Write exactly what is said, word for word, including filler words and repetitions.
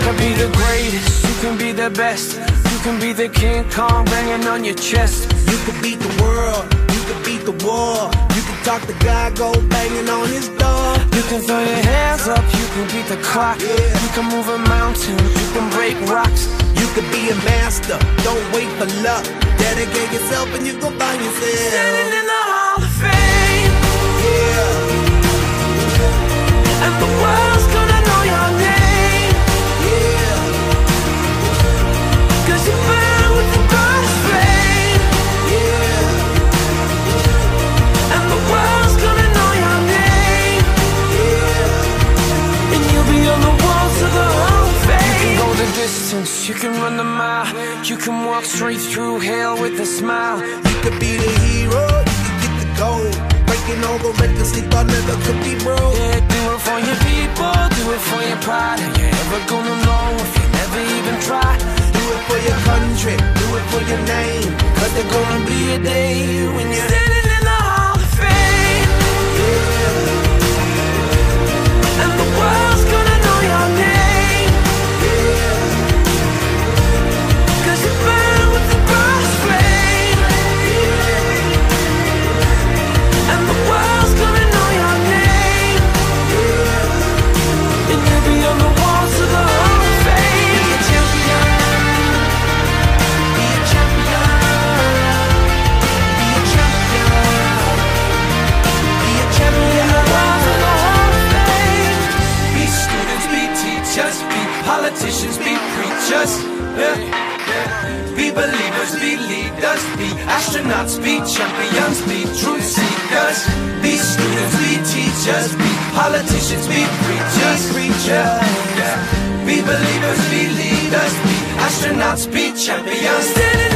can be the greatest, you can be the best. You can be the King Kong banging on your chest. You can beat the world, you can beat the war. You can talk to God, go banging on his door. You can throw your hands up, you can beat the clock. Yeah. You can move a mountain, you can break rocks. You can be a master, don't wait for luck. Dedicate yourself and you gon' find yourself standing in the Hall of Fame. Yeah. And the world's gonna know your name. Yeah. Cause you burn with the brightest flame. Yeah. And the world's gonna know your name. Yeah. And you'll be on the walls of the Hall of Fame. You can go the distance, you can run the mile. You can walk straight through hell with a smile. You could be the hero, you can get the gold. Breaking all the records they thought never could be broke. Yeah, do it for your people, do it for your pride. And you're never gonna know if you never even try. Do it for your country, do it for your name. Cause there's gonna be a day when you're standing in the Hall of Fame. Yeah. And the world's gonna know your name. Yeah. Cause you burn with the brightest flame. Yeah. And the world's gonna know your name. Yeah. And you'll be on the walls of the Hall of Fame. Be a champion. Be a champion. Be a champion. Be a champion. The walls of the Hall of Fame. Be students, be teachers, be politicians, be preachers. Yeah. Be believers, be leaders, be astronauts, be champions, be truth seekers. Be students, be teachers, be politicians, be preachers, preachers. Yeah. Be believers, be leaders, be astronauts, be champions. Standing